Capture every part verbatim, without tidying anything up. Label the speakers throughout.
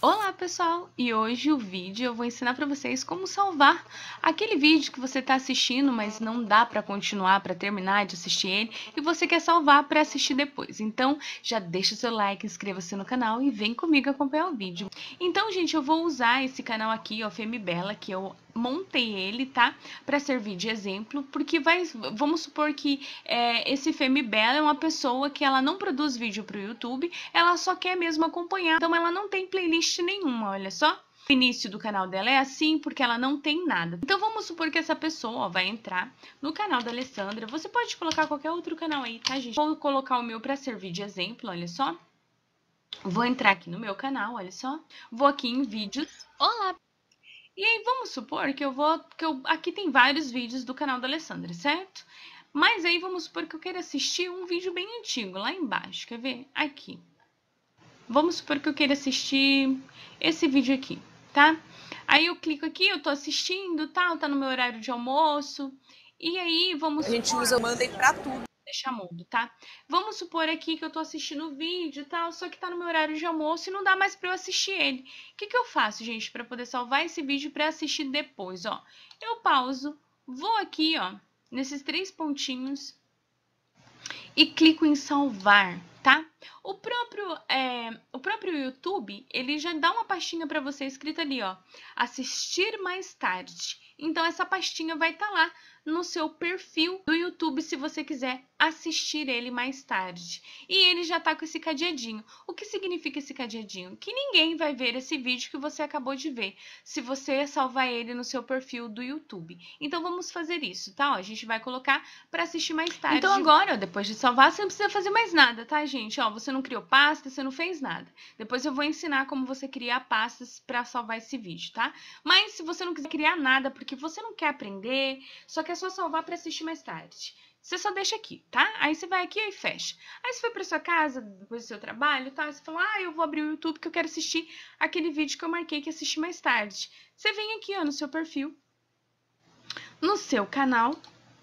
Speaker 1: Olá pessoal, e hoje o vídeo eu vou ensinar para vocês como salvar aquele vídeo que você está assistindo, mas não dá para continuar, para terminar de assistir ele, e você quer salvar para assistir depois. Então já deixa o seu like, inscreva-se no canal e vem comigo acompanhar o vídeo. Então gente, eu vou usar esse canal aqui, ó, Femibela, que eu montei ele, tá? Para servir de exemplo, porque vai, vamos supor que é, esse Femibela é uma pessoa que ela não produz vídeo para o YouTube, ela só quer mesmo acompanhar, então ela não tem playlist nenhuma, olha só. O início do canal dela é assim porque ela não tem nada. Então vamos supor que essa pessoa ó, vai entrar no canal da Alessandra. Você pode colocar qualquer outro canal aí, tá, gente? Vou colocar o meu para servir de exemplo, olha só. Vou entrar aqui no meu canal, olha só. Vou aqui em vídeos. Olá! E aí vamos supor que eu vou... que eu, aqui tem vários vídeos do canal da Alessandra, certo? Mas aí vamos supor que eu quero assistir um vídeo bem antigo, lá embaixo. Quer ver? Aqui. Vamos supor que eu queira assistir esse vídeo aqui, tá? Aí eu clico aqui, eu tô assistindo, tal, tá no meu horário de almoço. E aí, vamos...
Speaker 2: A gente usa o Monday pra tudo.
Speaker 1: Deixa mudo, tá? Vamos supor aqui que eu tô assistindo o vídeo e tal, só que tá no meu horário de almoço e não dá mais pra eu assistir ele. O que que eu faço, gente, pra poder salvar esse vídeo pra assistir depois, ó? Eu pauso, vou aqui, ó, nesses três pontinhos e clico em salvar, tá? O próprio, é, o próprio YouTube, ele já dá uma pastinha para você escrita ali, ó, assistir mais tarde. Então, essa pastinha vai estar lá no seu perfil do YouTube, se você quiser assistir ele mais tarde. E ele já tá com esse cadeadinho. O que significa esse cadeadinho? Que ninguém vai ver esse vídeo que você acabou de ver, se você salvar ele no seu perfil do YouTube. Então, vamos fazer isso, tá? Ó, a gente vai colocar para assistir mais tarde. Então, agora, ó, depois de salvar, você não precisa fazer mais nada, tá, gente? Ó, você não criou pasta, você não fez nada. Depois eu vou ensinar como você criar pastas para salvar esse vídeo, tá? Mas se você não quiser criar nada, porque você não quer aprender, só quer só salvar para assistir mais tarde, você só deixa aqui, tá? Aí você vai aqui e fecha. Aí você foi para sua casa, depois do seu trabalho, tá? Você fala, ah, eu vou abrir o YouTube que eu quero assistir aquele vídeo que eu marquei que assistir mais tarde. Você vem aqui, ó, no seu perfil, no seu canal,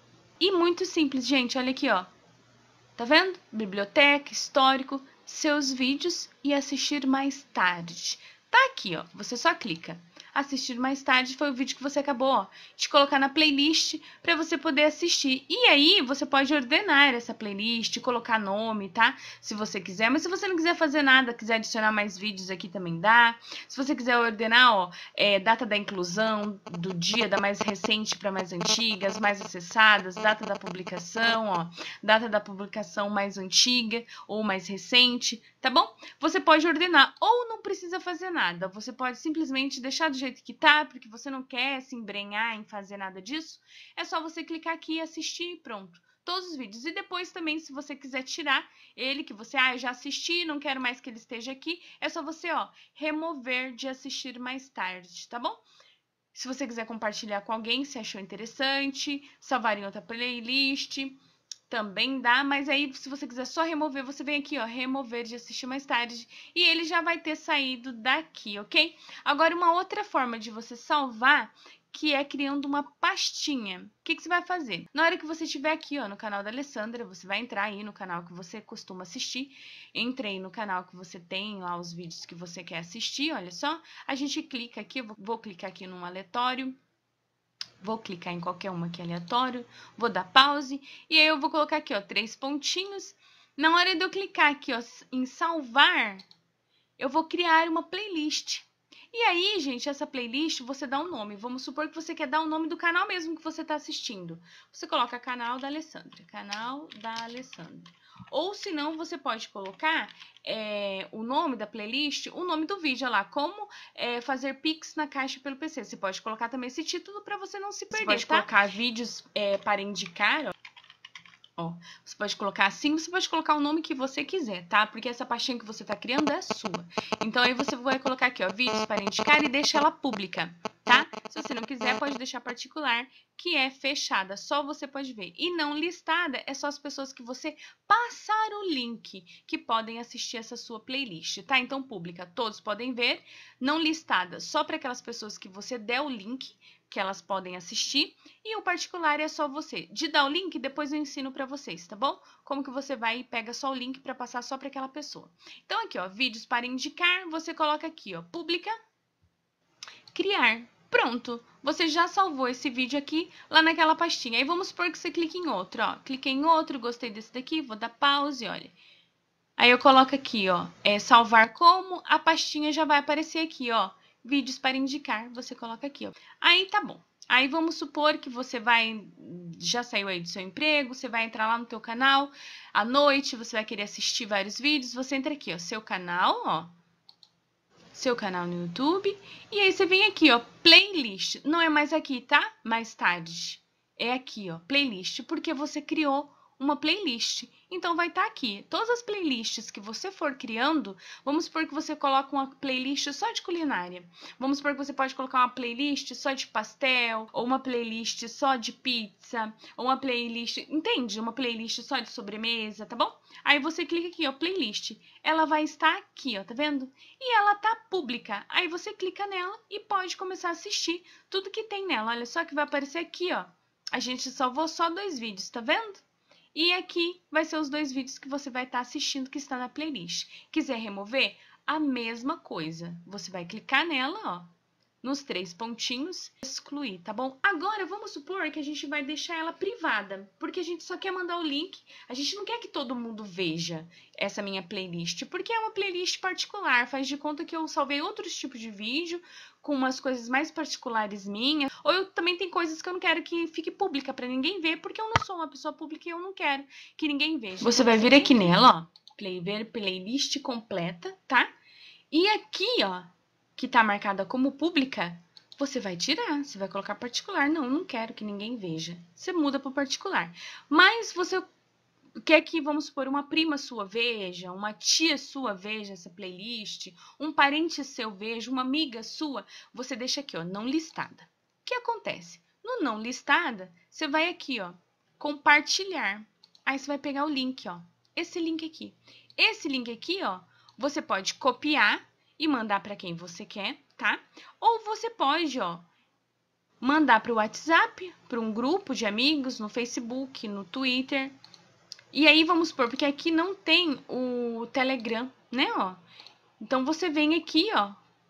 Speaker 1: e muito simples, gente, olha aqui, ó. Tá vendo? Biblioteca, histórico, seus vídeos e assistir mais tarde. Tá aqui, ó. Você só clica. Assistir mais tarde foi o vídeo que você acabou, ó, de colocar na playlist para você poder assistir. E aí, você pode ordenar essa playlist, colocar nome, tá? Se você quiser. Mas se você não quiser fazer nada, quiser adicionar mais vídeos aqui também dá. Se você quiser ordenar, ó, é, data da inclusão, do dia, da mais recente para mais antiga, as mais acessadas, data da publicação, ó, data da publicação mais antiga ou mais recente, tá bom? Você pode ordenar ou não precisa fazer nada. Você pode simplesmente deixar do jeito que tá, porque você não quer se embrenhar em fazer nada disso. É só você clicar aqui e assistir e pronto. Todos os vídeos. E depois também, se você quiser tirar ele, que você, ah, eu já assisti, não quero mais que ele esteja aqui, é só você, ó, remover de assistir mais tarde, tá bom? Se você quiser compartilhar com alguém, se achou interessante, salvar em outra playlist, também dá, mas aí se você quiser só remover, você vem aqui, ó, remover de assistir mais tarde e ele já vai ter saído daqui, ok? Agora, uma outra forma de você salvar, que é criando uma pastinha. O que que você vai fazer? Na hora que você estiver aqui, ó, no canal da Alessandra, você vai entrar aí no canal que você costuma assistir. Entre aí no canal que você tem lá os vídeos que você quer assistir, olha só. A gente clica aqui, eu vou, vou clicar aqui num aleatório. Vou clicar em qualquer uma aqui aleatório, vou dar pause, e aí eu vou colocar aqui, ó, três pontinhos. Na hora de eu clicar aqui, ó, em salvar, eu vou criar uma playlist. E aí, gente, essa playlist você dá um nome. Vamos supor que você quer dar o nome do canal mesmo que você está assistindo. Você coloca canal da Alessandra, canal da Alessandra. Ou se não, você pode colocar é, o nome da playlist, o nome do vídeo, olha lá, como é, fazer Pix na caixa pelo P C. Você pode colocar também esse título para você não se perder, você pode tá? colocar vídeos é, para indicar, ó. Ó, você pode colocar assim, você pode colocar o nome que você quiser, tá? Porque essa pastinha que você tá criando é sua. Então, aí você vai colocar aqui, ó, vídeos para indicar e deixa ela pública, tá? Se você não quiser, pode deixar particular, que é fechada, só você pode ver. E não listada, é só as pessoas que você passar o link que podem assistir essa sua playlist, tá? Então, pública, todos podem ver. Não listada, só para aquelas pessoas que você der o link, que elas podem assistir, e o particular é só você. De dar o link, depois eu ensino para vocês, tá bom? Como que você vai e pega só o link para passar só para aquela pessoa. Então aqui, ó, vídeos para indicar, você coloca aqui, ó, publica, criar. Pronto, você já salvou esse vídeo aqui lá naquela pastinha. Aí vamos supor que você clique em outro, ó. Cliquei em outro, gostei desse daqui, vou dar pause, olha. Aí eu coloco aqui, ó, é salvar como, a pastinha já vai aparecer aqui, ó, vídeos para indicar, você coloca aqui, ó. Aí tá bom. Aí vamos supor que você vai, já saiu aí do seu emprego, você vai entrar lá no teu canal, à noite você vai querer assistir vários vídeos, você entra aqui, ó, seu canal, ó, seu canal no YouTube, e aí você vem aqui, ó, playlist, não é mais aqui, tá? Mais tarde, é aqui, ó, playlist, porque você criou uma playlist. Então, vai estar aqui. Todas as playlists que você for criando, vamos supor que você coloca uma playlist só de culinária. Vamos supor que você pode colocar uma playlist só de pastel, ou uma playlist só de pizza, ou uma playlist, entende? Uma playlist só de sobremesa, tá bom? Aí você clica aqui, ó, playlist. Ela vai estar aqui, ó, tá vendo? E ela tá pública. Aí você clica nela e pode começar a assistir tudo que tem nela. Olha só que vai aparecer aqui, ó. A gente salvou só dois vídeos, tá vendo? E aqui vai ser os dois vídeos que você vai estar assistindo que está na playlist. Quiser remover? A mesma coisa. Você vai clicar nela, ó, nos três pontinhos, excluir, tá bom? Agora, vamos supor que a gente vai deixar ela privada, porque a gente só quer mandar o link, a gente não quer que todo mundo veja essa minha playlist, porque é uma playlist particular, faz de conta que eu salvei outros tipos de vídeo, com umas coisas mais particulares minhas, ou eu também tem coisas que eu não quero que fique pública para ninguém ver, porque eu não sou uma pessoa pública e eu não quero que ninguém veja. Você vai vir aqui nela, ó, play, ver playlist completa, tá? E aqui, ó, que tá marcada como pública, você vai tirar, você vai colocar particular. Não, não quero que ninguém veja. Você muda para particular. Mas você quer que, vamos supor, uma prima sua veja, uma tia sua veja essa playlist, um parente seu veja, uma amiga sua, você deixa aqui, ó, não listada. O que acontece? No não listada, você vai aqui, ó, compartilhar. Aí você vai pegar o link, ó, esse link aqui. Esse link aqui, ó, você pode copiar e mandar para quem você quer, tá? Ou você pode, ó, mandar para o WhatsApp, para um grupo de amigos, no Facebook, no Twitter. E aí, vamos supor, porque aqui não tem o Telegram, né, ó. Então, você vem aqui, ó.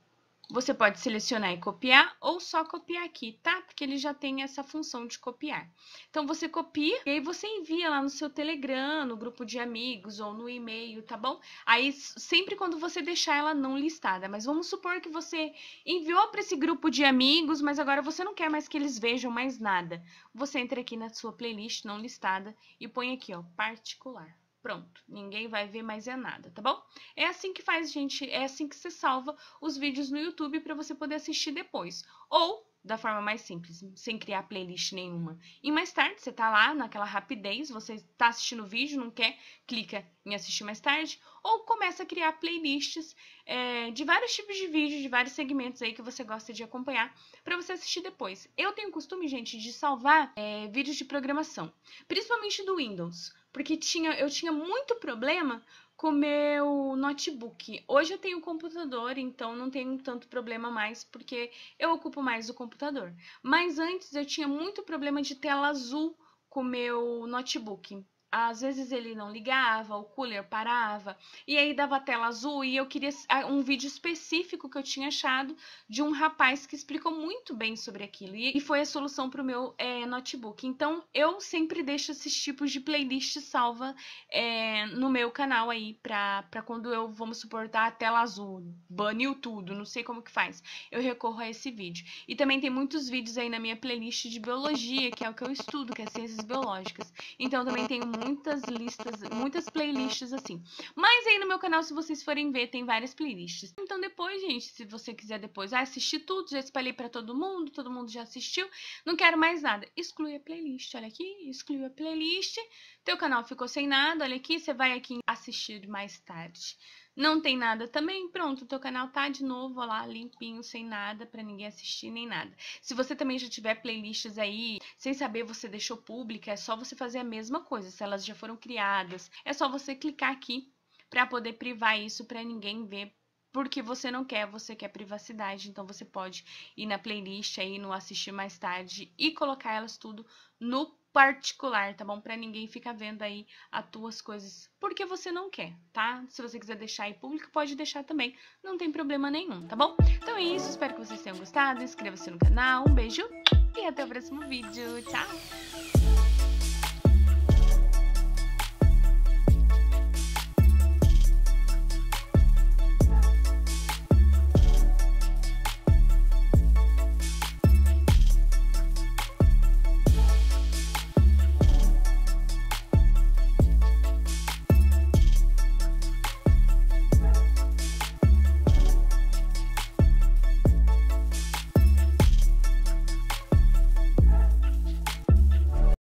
Speaker 1: Você pode selecionar e copiar ou só copiar aqui, tá? Porque ele já tem essa função de copiar. Então, você copia e aí você envia lá no seu Telegram, no grupo de amigos ou no e-mail, tá bom? Aí, sempre quando você deixar ela não listada. Mas vamos supor que você enviou para esse grupo de amigos, mas agora você não quer mais que eles vejam mais nada. Você entra aqui na sua playlist não listada e põe aqui, ó, particular. Pronto, ninguém vai ver mais é nada, tá bom? É assim que faz, gente, é assim que você salva os vídeos no YouTube para você poder assistir depois. Ou, da forma mais simples, sem criar playlist nenhuma. E mais tarde, você tá lá naquela rapidez, você tá assistindo o vídeo, não quer, clica em assistir mais tarde. Ou começa a criar playlists é, de vários tipos de vídeos, de vários segmentos aí que você gosta de acompanhar, para você assistir depois. Eu tenho o costume, gente, de salvar é, vídeos de programação, principalmente do Windows. Porque tinha, eu tinha muito problema com o meu notebook. Hoje eu tenho computador, então não tenho tanto problema mais, porque eu ocupo mais o computador. Mas antes eu tinha muito problema de tela azul com o meu notebook. Às vezes ele não ligava, o cooler parava, e aí dava tela azul, e eu queria um vídeo específico que eu tinha achado de um rapaz que explicou muito bem sobre aquilo, e foi a solução para o meu é, notebook. Então, eu sempre deixo esses tipos de playlist salva é, no meu canal aí, pra, pra quando eu, vamos supor, tá a tela azul, baniu tudo, não sei como que faz, eu recorro a esse vídeo. E também tem muitos vídeos aí na minha playlist de biologia, que é o que eu estudo, que é ciências biológicas. Então, também tenho muitas listas, muitas playlists assim. Mas aí no meu canal, se vocês forem ver, tem várias playlists. Então depois, gente, se você quiser depois ah, assistir tudo, já espalhei pra todo mundo, todo mundo já assistiu, não quero mais nada. Exclui a playlist, olha aqui, exclui a playlist. Teu canal ficou sem nada, olha aqui, você vai aqui assistir mais tarde. Não tem nada também, pronto, o teu canal tá de novo ó lá, limpinho, sem nada, pra ninguém assistir nem nada. Se você também já tiver playlists aí, sem saber você deixou pública, é só você fazer a mesma coisa, se elas já foram criadas, é só você clicar aqui pra poder privar isso pra ninguém ver porque você não quer, você quer privacidade, então você pode ir na playlist aí, no assistir mais tarde e colocar elas tudo no particular, tá bom? Pra ninguém ficar vendo aí as tuas coisas, porque você não quer, tá? Se você quiser deixar aí público, pode deixar também, não tem problema nenhum, tá bom? Então é isso, espero que vocês tenham gostado, inscreva-se no canal, um beijo e até o próximo vídeo, tchau!